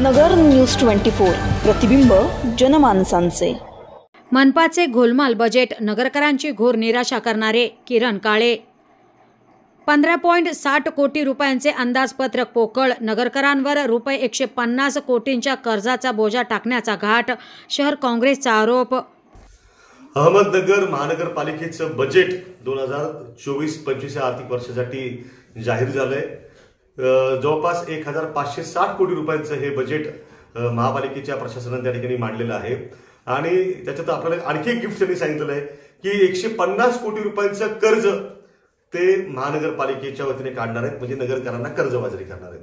नगर news 24 प्रतिबिंब जनमानसांचे। मनपाचे गोलमाल budget नगरकरांची घोर निराशा करणारे किरण काळे। 15.60 कोटी रुपयांचे अंदाजपत्रक पोकळ। नगरकरांवर रुपये 150 कोटींच्या कर्जाचा बोजा टाकण्याचा घाट। शहर काँग्रेसचा आरोप। अहमदनगर महानगरपालिकेचं बजेट 2024-25 आर्थिक वर्षासाठी जाहीर झालंय। जवळपास 1560 कोटी रुपयांचं हे बजेट महापालिकेच्या प्रशासनाने त्या ठिकाणी मांडलेलं आहे। आणि त्याच्यात आपल्याला आणखी एक गिफ्ट त्यांनी सांगितलेलं आहे की 150 कोटी रुपयांचं कर्ज ते महानगरपालिकेच्या वतीने काढणार आहेत, म्हणजे नगरकरांना कर्जबाजारी करणार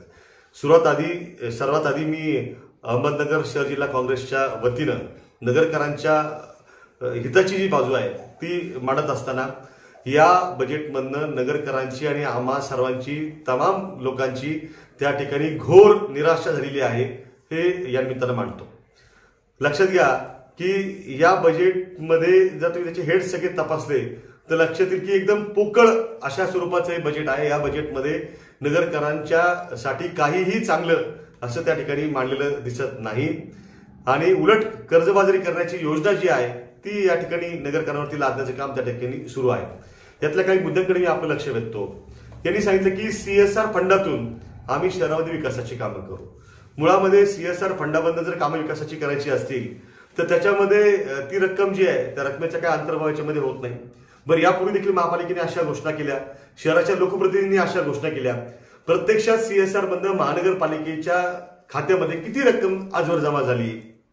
आहेत। सर्वात आधी मी अहमदनगर शहर जिल्हा काँग्रेसच्या वतीनं नगरकरांच्या हिताची जी बाजू आहे ती मांडत असताना या बजेटमधनं नगरकरांची आणि आम्हा सर्वांची तमाम लोकांची त्या ठिकाणी घोर निराशा झालेली आहे, हे या निमित्तानं मांडतो। लक्षात घ्या की या बजेटमध्ये जर तुम्ही त्याचे हेड सगळे तपासले तर लक्षात येईल की एकदम पोकळ अशा स्वरूपाचं हे बजेट आहे। या बजेटमध्ये नगरकरांच्या साठी काहीही चांगलं असं त्या ठिकाणी मांडलेलं दिसत नाही आणि उलट कर्जबाजारी करण्याची योजना जी आहे ती या ठिकाणी नगरकरांवरती लादण्याचं काम त्या ठिकाणी सुरू आहे। यातल्या काही मुद्द्यांकडे मी आपलं लक्ष वेधतो। यांनी सांगितलं की CSR फंडातून आम्ही शहरामध्ये विकासाची कामं करू। मुळामध्ये CSR फंडामधून जर कामं विकासाची करायची असतील तर त्याच्यामध्ये ती रक्कम जी आहे त्या रकमेचा काय अंतर्भाव याच्यामध्ये होत नाही। बरं, यापूर्वी देखील महापालिकेने अशा घोषणा केल्या, शहराच्या लोकप्रतिनिधींनी अशा घोषणा केल्या। प्रत्यक्षात CSR मधनं महानगरपालिकेच्या खात्यामध्ये किती रक्कम आजवर जमा झाली,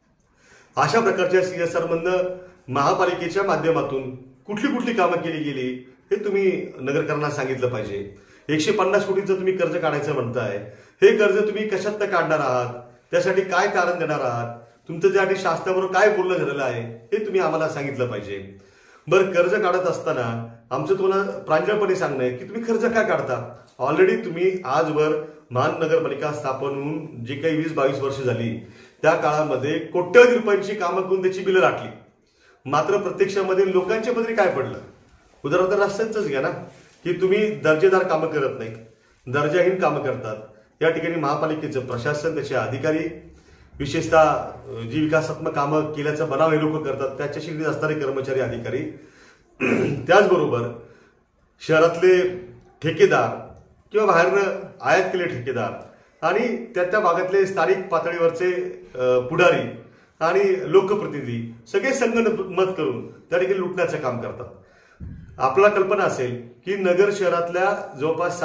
अशा प्रकारच्या CSR मधनं महापालिकेच्या माध्यमातून कुठली कुठली कामं केली गेली हे तुम्ही नगरकरांना सांगितलं पाहिजे। 150 कोटींचं तुम्ही कर्ज काढायचं म्हणताय, हे कर्ज तुम्ही कशात काढणार आहात, त्यासाठी काय कारण देणार आहात, तुमचं त्यासाठी शासनाबरोबर काय बोलणं झालेलं आहे हे तुम्ही आम्हाला सांगितलं पाहिजे। बरं, कर्ज काढत असताना आमचं तुम्हाला प्रांजळपणे सांगणं आहे की तुम्ही कर्ज काय काढता। ऑलरेडी तुम्ही आजवर महानगरपालिका स्थापन होऊन जे काही 20-22 वर्ष झाली त्या काळामध्ये कोट्यवधी रुपयांची कामं करून त्याची बिलं राखली, मात्र प्रत्यक्षामध्ये लोकांच्या पदरी काय पडलं। उदाहरणार्थ रस्त्यांचंच घ्या ना, की तुम्ही दर्जेदार कामं करत नाही, दर्जाहीन कामं करतात। या ठिकाणी महापालिकेचं प्रशासन, त्याचे अधिकारी, विशेषतः जी विकासात्मक कामं केल्याचा बनाव हे लोक करतात त्याच्याशी निगडीत असणारे कर्मचारी, अधिकारी, त्याचबरोबर शहरातले ठेकेदार किंवा बाहेरनं आयात केले ठेकेदार आणि त्या भागातले स्थानिक पातळीवरचे पुढारी आणि लोकप्रतिनिधी सगळे संगनमत करून त्या ठिकाणी लुटण्याचं काम करतात। आपल्याला कल्पना असेल की नगर शहरातल्या जवळपास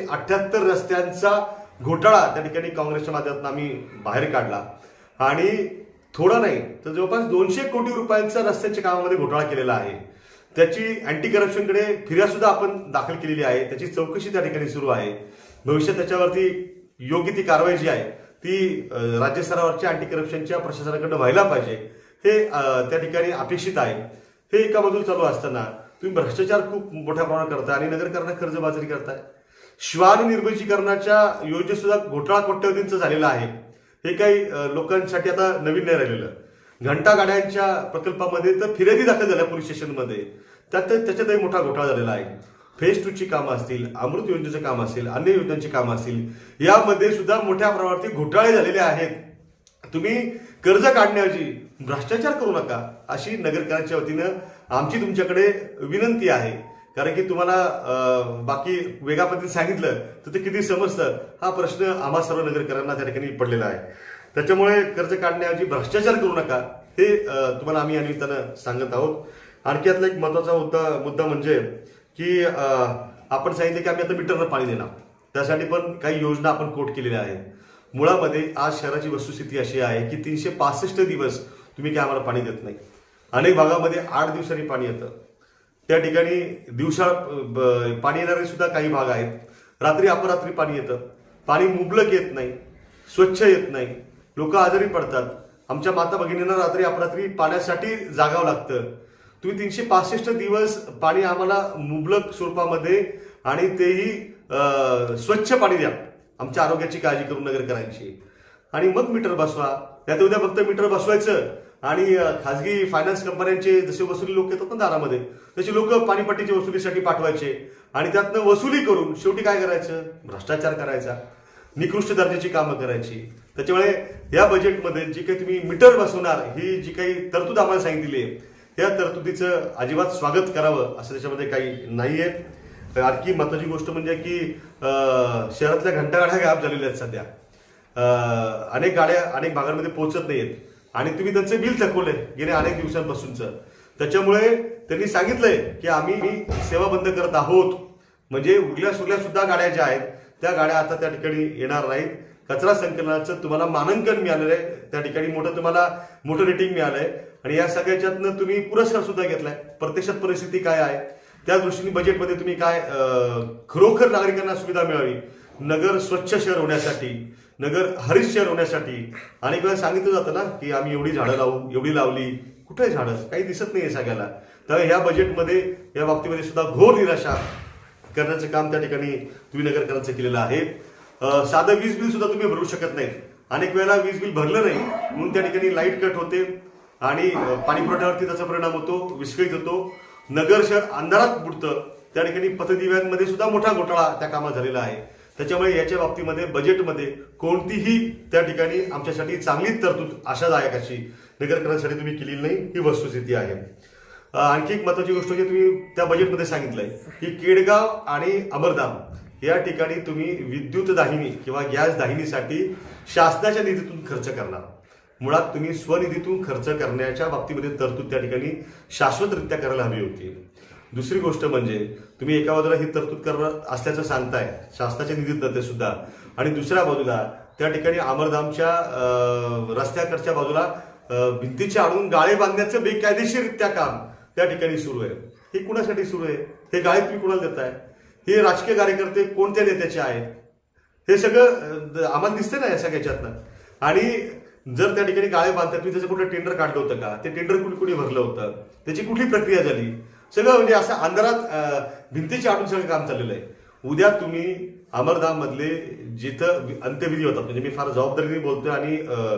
778 रस्त्यांचा घोटाळा त्या ठिकाणी काँग्रेसच्या माध्यमातून आम्ही बाहेर काढला आणि थोडा नाही तर जवळपास 200 कोटी रुपयांचा रस्त्याच्या कामामध्ये घोटाळा केलेला आहे। त्याची अँटी करप्शनकडे फिर्याद सुद्धा आपण दाखल केलेली आहे, त्याची चौकशी त्या ठिकाणी सुरू आहे। भविष्यात त्याच्यावरती योग्य ती कारवाई जी आहे ती राज्य स्तरावरच्या अँटी करप्शनच्या प्रशासनाकडे व्हायला पाहिजे, हे त्या ठिकाणी अपेक्षित आहे। हे एका बाजूला चालू असताना तुम्ही भ्रष्टाचार खूप मोठ्या प्रमाणात करताय आणि नगरकरांना कर्जबाजारी करताय। श्वान निर्मितीकरणाच्या योजनेत सुद्धा घोटाळा कोट्यवधींचा झालेला आहे, हे काही लोकांसाठी आता नवीन नाही राहिलेलं। घंटा गाड्यांच्या प्रकल्पामध्ये तर फिर्यादी दाखल झाल्या पोलीस स्टेशनमध्ये, त्याच्यातही मोठा घोटाळा झालेला आहे। फेज 2 ची कामं असतील, अमृत योजनेचं काम असेल, अन्य योजनांची कामं असतील, यामध्ये सुद्धा मोठ्या प्रमाणावरती घोटाळे झालेले आहेत। तुम्ही कर्ज काढण्याऐवजी भ्रष्टाचार करू नका अशी नगरकरांच्या वतीनं आमची तुमच्याकडे विनंती आहे। कारण की तुम्हाला बाकी वेगळ्या पद्धतीने सांगितलं तर ते किती समजतं हा प्रश्न आम्हा सर्व नगरकरांना त्या ठिकाणी पडलेला आहे। त्याच्यामुळे कर्ज काढण्याऐवजी भ्रष्टाचार करू नका हे तुम्हाला आम्ही या निमित्तानं सांगत आहोत। आणखी यातला एक महत्वाचा मुद्दा म्हणजे की आपण सांगितलं की आम्ही आता मीटरनं पाणी देणार, त्यासाठी पण काही योजना आपण कोट केलेल्या आहेत। मुळामध्ये आज शहराची वस्तुस्थिती अशी आहे की 365 दिवस तुम्ही काय आम्हाला पाणी देत नाही। अनेक भागामध्ये 8 दिवसांनी पाणी येतं, त्या ठिकाणी दिवसा पाणी येणारे सुद्धा काही भाग आहेत, रात्री अपरात्री पाणी येतं, पाणी मुबलक येत नाही, स्वच्छ येत नाही, लोक आजारी पडतात। आमच्या माता भगिनींना रात्री अपरात्री पाण्यासाठी जागावं लागतं। तुम्ही 365 दिवस पाणी आम्हाला मुबलक स्वरूपामध्ये आणि तेही स्वच्छ पाणी द्या, आमच्या आरोग्याची काळजी करून नगरकरांची, आणि मग मीटर बसवा। त्यात उद्या फक्त मीटर बसवायचं आणि खासगी फायनान्स कंपन्यांचे जसे वसुली लोक येतात ना दारामध्ये, तसे लोक पाणीपट्टीच्या वसुलीसाठी पाठवायचे आणि त्यातनं वसुली करून शेवटी काय करायचं, भ्रष्टाचार करायचा। निकृष्ट दर्जाची कामं करायची. त्याच्यामुळे या बजेटमध्ये जी काही तुम्ही मीटर बसवणार ही जी काही तरतूद आम्हाला सांगितली आहे या तरतुदीचं अजिबात स्वागत करावं असं त्याच्यामध्ये काही नाहीये. आणखी महत्वाची गोष्ट म्हणजे की शहरातल्या घंटागाड्या गायब झालेल्या आहेत सध्या. अनेक गाड्या अनेक भागांमध्ये पोहोचत नाहीयेत आणि तुम्ही त्यांचं बिल थकवलंय गेल्या अनेक दिवसांपासूनचं. त्याच्यामुळे त्यांनी सांगितलंय की आम्ही सेवा बंद करत आहोत. म्हणजे उरल्या सुरल्या सुद्धा गाड्या ज्या आहेत त्या गाड्या आता त्या ठिकाणी येणार नाहीत. कचरा संकलनाचं तुम्हाला मानांकन मिळालेलं आहे, त्या ठिकाणी तुम्हाला मोठं रेटिंग मिळालंय आणि या सगळ्याच्यातनं तुम्ही पुरस्कार सुद्धा घेतलाय. प्रत्यक्षात परिस्थिती काय आहे त्या दृष्टीने बजेटमध्ये तुम्ही काय खरोखर नागरिकांना सुविधा मिळावी, नगर स्वच्छ शहर होण्यासाठी, नगर हरित शहर होण्यासाठी अनेक वेळा सांगितलं जातं ना की आम्ही एवढी झाडं लावू, एवढी लावली, कुठे झाडं काही दिसत नाहीये सगळ्याला. तर ह्या बजेटमध्ये या बाबतीमध्ये सुद्धा घोर निराशा करण्याचं काम त्या ठिकाणी तुम्ही नगरकरांचं केलेलं आहे. साधं वीज बिल सुद्धा तुम्ही भरू शकत नाही. अनेक वेळेला वीज बिल भरलं नाही म्हणून त्या ठिकाणी लाईट कट होते आणि पाणी पुरवठ्यावरती त्याचा परिणाम होतो, विस्कळीत होतो, नगर शहर अंधारात बुडतं. त्या ठिकाणी पथदिव्यांमध्ये सुद्धा मोठा घोटाळा त्या कामात झालेला आहे. त्याच्यामुळे याच्या बाबतीमध्ये बजेटमध्ये कोणतीही त्या ठिकाणी आमच्यासाठी चांगली तरतूद आशादायक अशी नगरकरांसाठी तुम्ही केलेली नाही ही वस्तुस्थिती आहे. आणखी एक महत्वाची गोष्ट म्हणजे तुम्ही त्या बजेटमध्ये सांगितलंय की केडगाव आणि अमरधाम या ठिकाणी तुम्ही विद्युत दाहिनी किंवा गॅस दाहिनीसाठी शासनाच्या निधीतून खर्च करणार. मुळात तुम्ही स्वनिधीतून खर्च करण्याच्या बाबतीमध्ये तरतूद त्या ठिकाणी शाश्वतरित्या करायला हवी होती. दुसरी गोष्ट म्हणजे तुम्ही एका बाजूला ही तरतूद करत असल्याचं सांगताय शासनाच्या निधीत ते सुद्धा, आणि दुसऱ्या बाजूला त्या ठिकाणी अमरधामच्या रस्त्याकडच्या बाजूला भिंतीच्या आणून गाळे बांधण्याचं बेकायदेशीररित्या काम त्या ठिकाणी सुरू आहे. हे कुणासाठी सुरू आहे? हे गाळे तुम्ही कुणाला देताय? हे राजकीय कार्यकर्ते कोणत्या नेत्याचे आहेत? हे सगळं आम्हाला दिसतंय ना या सगळ्याच्यातनं. आणि जर त्या ठिकाणी गाळे बांधतात तुम्ही त्याचं कुठं टेंडर काढलं होतं का? ते टेंडर कुणी भरलं होतं? त्याची कुठली प्रक्रिया झाली? सगळं म्हणजे असं अंधारात भिंतीच्या आणून सगळं काम चाललेलं आहे. उद्या तुम्ही अमरधाम मधले जिथं अंत्यविधी होतात, म्हणजे मी फार जबाबदारीने बोलतोय आणि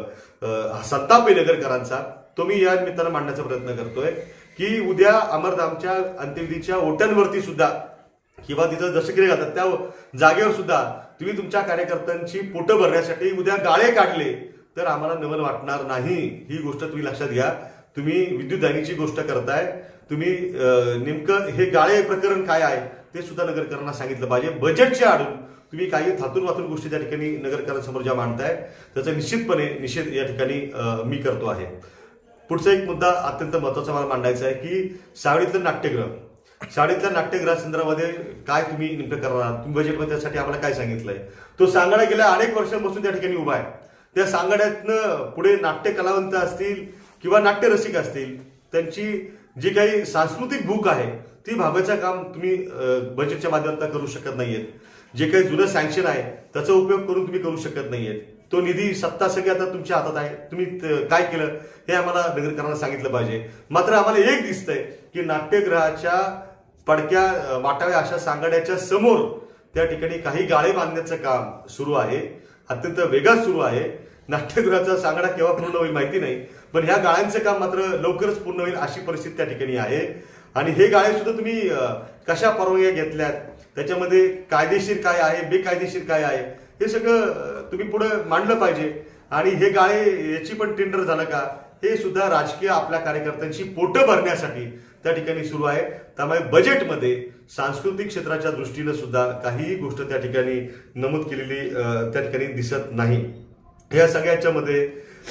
संताप आहे नगरकरांचा, तो मी या निमित्तानं मांडण्याचा प्रयत्न करतोय की उद्या अमरधामच्या अंत्यविधीच्या ओट्यांवरती सुद्धा किंवा तिथं जसं केले जातात त्या जागेवर सुद्धा तुम्ही तुमच्या कार्यकर्त्यांची पोटं भरण्यासाठी उद्या गाळे काढले तर आम्हाला नवल वाटणार नाही. ही गोष्ट तुम्ही लक्षात घ्या. तुम्ही विद्युत दाहिनीची गोष्ट करताय, तुम्ही नेमकं हे गाळे प्रकरण काय आहे ते सुद्धा नगरकरांना सांगितलं पाहिजे. बजेटच्या आडून तुम्ही काही थातून वातून गोष्टी त्या ठिकाणी नगरकरांसमोर ज्या मांडताय त्याचा निश्चितपणे निषेध या ठिकाणी मी करतो आहे. पुढचा एक मुद्दा अत्यंत महत्वाचा मला मांडायचा आहे की सावळीतलं नाट्यगृह, शाळेतल्या नाट्यगृहासंदर्भामध्ये काय तुम्ही नेमकं करणार? तुम्ही बजेटमध्ये त्यासाठी आम्हाला काय सांगितलंय? तो सांगाडा गेल्या अनेक वर्षांपासून त्या ठिकाणी उभा आहे. त्या सांगाड्यातनं पुढे नाट्य कलावंत असतील किंवा नाट्यरसिक असतील त्यांची जी काही सांस्कृतिक भूक आहे ती भागाचं काम तुम्ही बजेटच्या माध्यमातून करू शकत नाहीयेत. जे काही जुनं सँक्शन आहे त्याचा उपयोग करून तुम्ही करू शकत नाहीयेत. तो निधी सत्ता सगळी आता तुमच्या हातात आहे. तुम्ही काय केलं हे आम्हाला नगरकरांना सांगितलं पाहिजे. मात्र आम्हाला एक दिसतंय की नाट्यगृहाच्या पडक्या वाटाव्या अशा सांगाड्याच्या समोर त्या ठिकाणी काही गाळे बांधण्याचं काम सुरू आहे, अत्यंत वेगात सुरू आहे. नाट्यगृहाचा सांगाडा केव्हा पूर्ण होईल माहिती नाही, पण ह्या गाळ्यांचं काम मात्र लवकरच पूर्ण होईल अशी परिस्थिती त्या ठिकाणी आहे. आणि हे गाळे सुद्धा तुम्ही कशा परवानग्या घेतल्यात, त्याच्यामध्ये कायदेशीर काय आहे, बेकायदेशीर काय आहे, हे सगळं तुम्ही पुढे मांडलं पाहिजे. आणि हे गाळे याची पण टेंडर झालं का हे सुद्धा राजकीय आपल्या कार्यकर्त्यांची पोटं भरण्यासाठी त्या ठिकाणी सुरू आहे. त्यामुळे बजेटमध्ये सांस्कृतिक क्षेत्राच्या दृष्टीनं सुद्धा काहीही गोष्ट त्या ठिकाणी नमूद केलेली त्या ठिकाणी दिसत नाही. या सगळ्याच्या मध्ये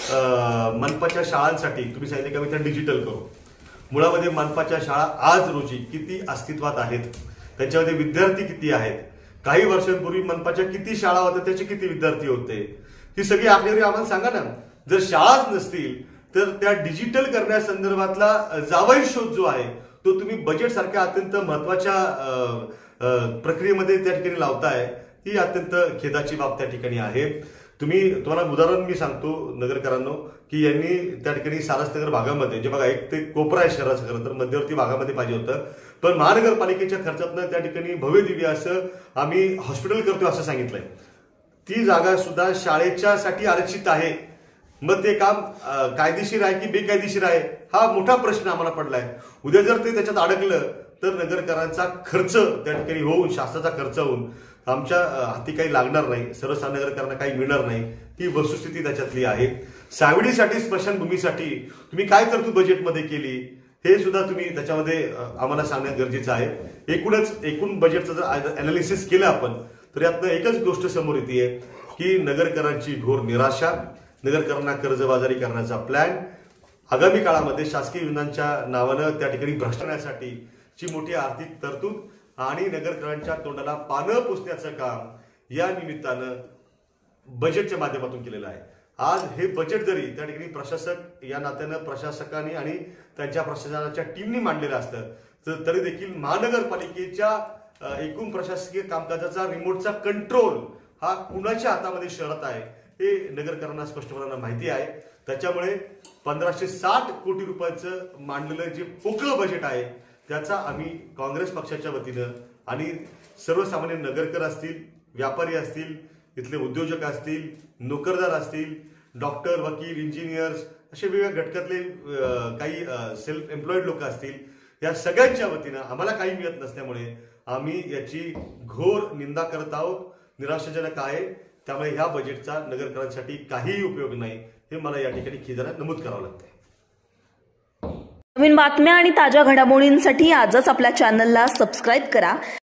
मनपाच्या शाळांसाठी तुम्ही सांगितले का मी त्या डिजिटल करू. मुळामध्ये मनपाच्या शाळा आज रोजी किती अस्तित्वात आहेत, त्यांच्यामध्ये विद्यार्थी किती आहेत, काही वर्षांपूर्वी मनपाच्या किती शाळा होत्या, त्याचे किती विद्यार्थी होते, ही सगळी आकडेवारी आम्हाला सांगा ना. जर शाळाच नसतील तर त्या डिजिटल करण्यासंदर्भातला जावई शोध जो आहे तो तुम्ही बजेट सारख्या अत्यंत महत्वाच्या प्रक्रियेमध्ये त्या ठिकाणी लावताय, ही अत्यंत खेदाची बाब त्या ठिकाणी आहे. तुम्हाला उदाहरण मी सांगतो नगरकरांनो की यांनी त्या ठिकाणी सारसनगर भागामध्ये जे बघा एक ते कोपरा आहे शहराचं, खरं तर मध्यवर्ती भागामध्ये पाहिजे होतं, पण महानगरपालिकेच्या खर्चातनं त्या ठिकाणी भव्य दिव्य असं आम्ही हॉस्पिटल करतोय असं सांगितलंय. ती जागा सुद्धा शाळेच्यासाठी आरक्षित आहे. मग ते काम कायदेशीर आहे की बेकायदेशीर आहे हा मोठा प्रश्न आम्हाला पडलाय. उद्या जर ते त्याच्यात अडकलं तर नगरकरांचा खर्च त्या ठिकाणी होऊन, शासनाचा खर्च होऊन आमच्या हाती काही लागणार नाही, सर्वसामान्य नागरिकांना काही मिळणार नाही, ही वस्तुस्थिती त्याच्यातली आहे. सावडीसाठी स्मशानभूमीसाठी तुम्ही काय तरतूद बजेटमध्ये केली हे सुद्धा तुम्ही त्याच्यामध्ये आम्हाला सांगणं गरजेचं आहे. एकूण बजेटचं जर अनालिसिस केलं आपण तर यातनं एकच गोष्ट समोर येते की नगरकरांची घोर निराशा, नगरकरांना कर्जबाजारी करण्याचा प्लॅन, आगामी काळामध्ये शासकीय योजनांच्या नावानं त्या ठिकाणी भ्रष्टाचारासाठीची मोठी आर्थिक तरतूद आणि नगरकरांच्या तोंडाला पानं पुसण्याचं काम या निमित्तानं बजेटच्या माध्यमातून केलेलं आहे. आज हे बजेट जरी त्या ठिकाणी प्रशासक या नात्यानं प्रशासकांनी आणि त्यांच्या प्रशासनाच्या टीमनी मांडलेलं असतं तरी देखील महानगरपालिकेच्या एकूण प्रशासकीय कामकाजाचा रिमोटचा कंट्रोल हा कुणाच्या हातामध्ये शरत आहे हे नगरकरांना स्पष्टपणे माहिती आहे. त्याच्यामुळे 1560 कोटी रुपयाचं मांडलेलं जे पोकळ बजेट आहे त्याचा आम्ही काँग्रेस पक्षाच्या वतीनं आणि सर्वसामान्य नगरकर असतील, व्यापारी असतील, इथले उद्योजक असतील, नोकरदार असतील, डॉक्टर, वकील, इंजिनियर्स असे वेगवेगळ्या घटकातले काही सेल्फ एम्प्लॉईड लोक असतील, या सगळ्यांच्या वतीनं आम्हाला काही मिळत नसल्यामुळे आम्ही याची घोर निंदा करत आहोत. निराशाजनक आहे. त्यामुळे ह्या बजेटचा नगरकरांसाठी काहीही उपयोग नाही हे मला या ठिकाणी खिदानं नमूद करावं लागतंय. नवीन बातम्या आणि ताज्या घडामोडींसाठी आजच आपल्या चॅनलला सबस्क्राईब करा.